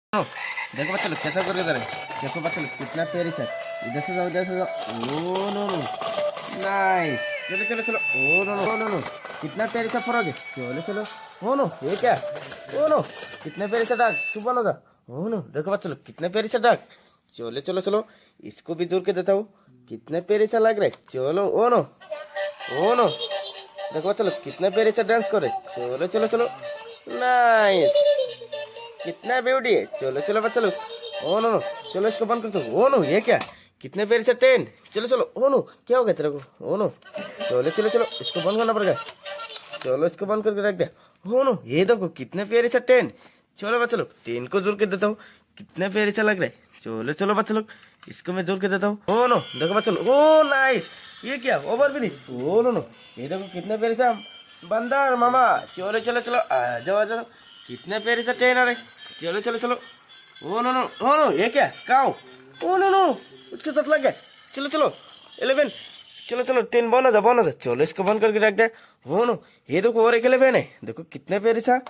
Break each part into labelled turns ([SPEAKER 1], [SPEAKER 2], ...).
[SPEAKER 1] No, देखो बच्चा लोग कैसा करके इधर है। देखो बच्चा लोग कितना प्यारी सा। इधर से जाओ, इधर से जाओ। Oh no no, nice. चलो चलो चलो। Oh no no no no, कितना प्यारी सा फरक है। चलो चलो। ओ नो, ये क्या। ओ नो, कितना प्यारी सा डाक। तू बोलो था। ओ नो, देखो बच्चा लोग कितना प्यारी सा डाक। चलो चलो चलो, इसको भी जोड़ के देता हूँ। कितना प्यारी सा लग रहा है। चलो। ओ नो, ओ नो, देखो बच्चा लोग कितना प्यारी सा डांस करे। चलो चलो चलो, नाइस। कितना ब्यूटी है। चलो चलो बच्चा लोग। ओ नो नो, चलो इसको बंद कर दो। ओ नो, ये क्या। कितने पेड़ से टेन। चलो चलो। ओ नो, क्या हो गया तेरे को। ओ नो, चलो चलो चलो, इसको बंद करना पड़ेगा। चलो इसको बंद करके रख दिया। ओ नो, ये देखो कितने प्यारे से टेन। चलो बच्चा लोग, टेन को जोड़ के देता हूँ। कितने प्यारे से लग रहा है। चलो चलो बच्चा लोग, इसको मैं जोड़ के देता हूँ। ओ नो, देखो बच्चा लोग। ओ नाइस, ये क्या over finish. Oh no no, ये देखो कितने प्यारे से बंदर मामा। चलो चलो चलो, आ जाओ आ जाओ। कितने प्यारे से टेन आ रहे। चलो चलो चलो। Oh no no, oh no, ये क्या काऊ। ओ नो नो, उसके साथ लग गया। चलो चलो 11। चलो चलो 10 बना जा बना जा। चलो इसको बंद करके रख दे। ओ नो, ये देखो और एक 11 है। देखो कितने प्यारे सा।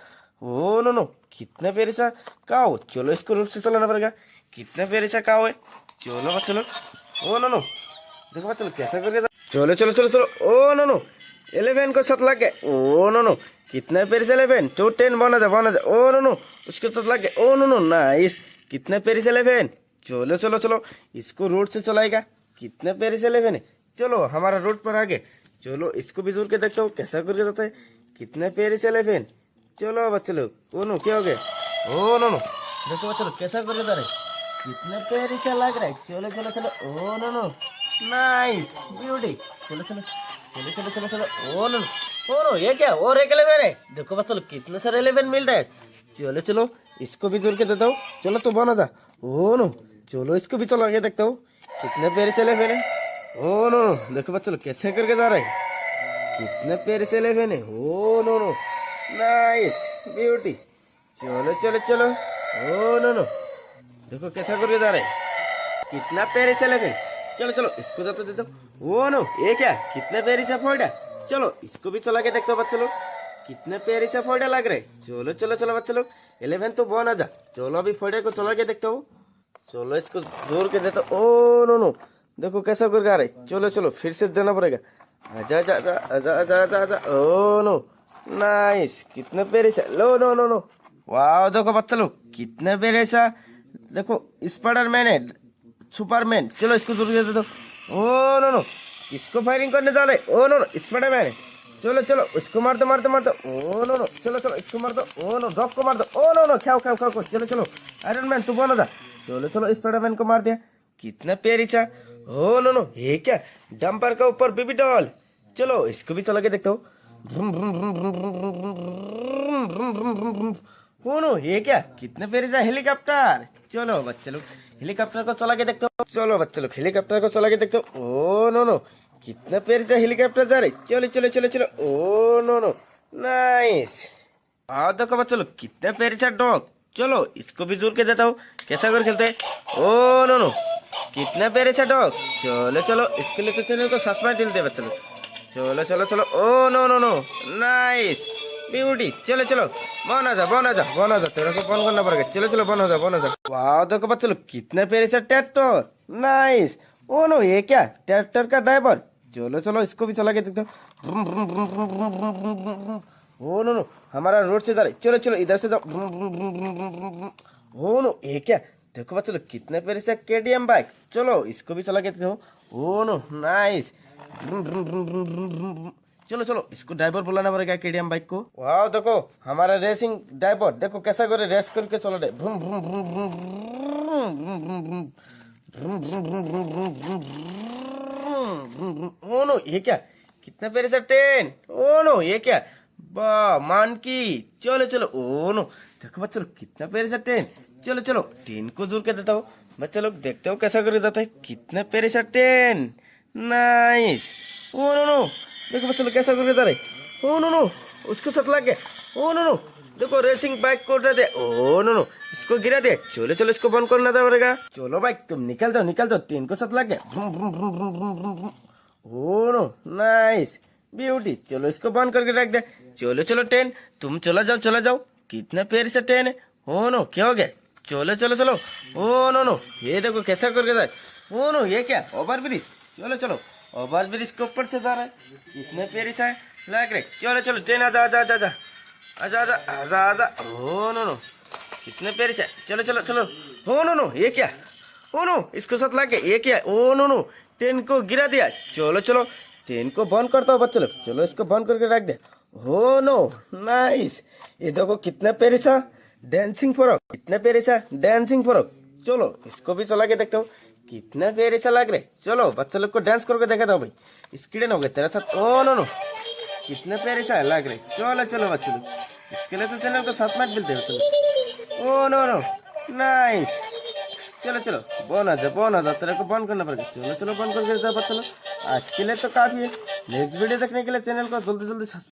[SPEAKER 1] ओ नो नो, कितने प्यारे सा काऊ। चलो इसको रूट से चलाना पड़ेगा। कितने प्यारे सा काऊ है। चलो बच्चा लोग। ओ नो नो, देखो बच्चा लोग कैसा करके। चलो चलो चलो चलो। ओ नो नो, 11 को साथ लग गए। ओ नो नो, कितने पेड़ से 11 तो 10 बना जा बना जा। ओ नो नो, उसके साथ लग गए। Oh no no, nice. कितने पेड़ से 11। चलो चलो चलो, इसको रोड से चलाएगा। कितने पेड़ से 11 है। चलो हमारा रोड पर आ गए। चलो इसको भी जोड़ के देखता हूँ कैसा करके जाता है। कितने पेड़ से 11। चलो बच्चे लोग। ओ नो, क्या हो गया। ओ नो नो, देखो बच्चे लोग कैसा करके जा रहे। कितने पेड़ से लग रहा है। चलो चलो चलो। Oh no no, nice beauty. चलो चलो चलो चलो चलो चलो। ओ नो, ओ नो, ये क्या और एक 11 है। देखो बस चलो कितने सारे 11 मिल रहे हैं। चलो चलो, इसको भी जोड़ के देता हूँ। चलो तू बना जा। ओ नो, चलो इसको भी चला के देखता हूँ कितने पेड़ से 11 है। ओ नो, देखो बस चलो कैसे करके जा रहा है। कितने पेड़ से 11 है। Oh no no, nice beauty. चलो चलो चलो। ओ नो नो, देखो कैसा करके जा रहा है। कितना पेड़ से 11। चलो चलो, इसको जाते दे दो। वो नो, ये क्या कितने पेड़ से फोड़ा। चलो इसको भी चला के देखते हो बच्चे लोग। कितने पेड़ से फोड़ा लग रहे। चलो चलो चलो बच्चे लोग, 11 तो बना जा। चलो अभी फोड़े को चला के देखता हूँ। चलो इसको जोर के देता। ओ नो नो, देखो कैसा कर रहा है। चलो चलो फिर से देना पड़ेगा। आजा आजा आजा आजा आजा आजा आजा। Oh no, nice. कितने पेड़ से। लो नो नो नो, वाह देखो बच्चे लोग कितने पेड़ से। देखो स्पाइडरमैन है, सुपरमैन। चलो इसको जरूर दे दो। ओ नो नो, किसको फायरिंग करने जा रहे। ओ नो नो, स्पाइडरमैन है। चलो चलो इसको मार दो मार दो मार दो। ओ नो नो, चलो चलो इसको मार दो। ओ नो, डॉग को मार दो। ओ नो नो, खाओ खाओ खाओ खाओ। चलो चलो आयरन मैन तू बनो था। चलो चलो स्पाइडरमैन को मार दिया। कितना प्यारी सा। ओ नो नो, ये क्या डंपर का ऊपर बेबी डॉल। चलो इसको भी चला के देखता हूँ। ओ नो, ये क्या कितने प्यारी सा हेलीकॉप्टर। चलो बच्चे लोग हेलीकॉप्टर को चला के देखते हो। चलो बच्चे लोग हेलीकॉप्टर को चला के देखते हो। ओ नो नो, कितना पेड़ से हेलीकॉप्टर जा रहे। चलो चलो चलो चलो। Oh no no, nice. हाँ देखो बच्चे लोग कितने पेड़ से डॉग। चलो इसको भी जोड़ के देता हूँ कैसा कर खेलते हैं। ओ नो नो, कितने पेड़ से डॉग। चलो चलो, इसके लिए तो चैनल को सब्सक्राइब मिलते बच्चे लोग। चलो चलो चलो। Oh no no no, nice beauty. चलो चलो, बना जा बना जा बना जा। तेरे को फोन करना पड़ेगा। चलो चलो बना जा बना जा। वाह देखो बच्चे लोग कितने प्यारे से ट्रैक्टर। नाइस। ओ नो, ये क्या ट्रैक्टर का ड्राइवर। चलो चलो इसको भी चला के देखते हो। ओ नो नो, हमारा रोड से जा रहे। चलो चलो इधर से जाओ। ओ नो, ये क्या देखो बच्चे लोग कितने प्यारे से केटीएम बाइक। चलो इसको भी चला के देखते हो। Oh no, nice. चलो चलो इसको ड्राइवर बुलाना पड़ेगा केटीएम बाइक को। वाह देखो हमारा रेसिंग ड्राइवर, देखो कैसा करे रेस करके चला रहे। भ्रूम भ्रूम भ्रूम भ्रूम भ्रूम। ओ नो, ये क्या कितने पेड़ से ट्रेन। ओ नो, ये क्या वाह मानकी। चलो चलो। ओ नो, देखो बच्चे लोग कितना पेड़ से ट्रेन। चलो चलो ट्रेन को जोड़ के देता हूँ। बच्चे लोग देखते हो कैसा करे जाता है। कितने पेड़ से train. Nice. Oh no no, देखो बच्चे लोग कैसा करके जा रहे। ओ नो नो, उसको साथ लग गया। ओ नो नो, देखो रेसिंग बाइक को उठा दे। ओ नो नो, इसको गिरा दे। चलो चलो इसको बंद करना था पड़ेगा। चलो बाइक तुम निकल जाओ निकल जाओ। 3 को साथ लग गया। भ्रूम भ्रूम भ्रूम भ्रूम भ्रूम भ्रूम भ्रूम। Oh no, nice beauty. चलो इसको बंद करके रख दे। चलो चलो 10 तुम चला जाओ चला जाओ। कितने पेड़ से 10 है। ओ नो, क्या हो गया। चलो चलो चलो। ओ नो नो, ये देखो कैसा करके जाए। ओ नो, ये क्या ओवर ब्रिज। चलो चलो, ओवर ब्रिज के ऊपर से जा रहा है। कितने प्यारी सा है लग रहे। चलो चलो ट्रेन आजा आजा आजा आजा आजा आजा आजा आजा। ओ नो नो, कितने प्यारी सा है। चलो चलो चलो। ओ नो नो, ये क्या। ओ नो, इसको साथ लग गया। ये क्या। ओ नो नो, ट्रेन को गिरा दिया। चलो चलो, ट्रेन को बंद करता हूँ बच्चे लोग। चलो इसको बंद करके रख दे। हो नो, नाइस। ये देखो कितना प्यारी सा डांसिंग फ्रॉक, कितना प्यारी सा डांसिंग फ्रॉक। चलो इसको भी चला के देखता हूँ कितना प्यारी सा लग रहे। चलो बच्चे लोग को डांस करके देखा था भाई। इसके हो गए तेरे साथ। ओ नो नो, कितने प्यारे सा लग रहे। चलो चलो बच्चे लोग, इसके लिए तो चैनल को साथ में मिलते हो। चलो। Oh no no, nice. चलो चलो, बोन आ जा, तेरे को बंद करना पड़ेगा। चलो चलो बंद करके दे बच्चे लोग। आज के लिए तो काफी है। नेक्स्ट वीडियो देखने के लिए चैनल को जल्दी जल्दी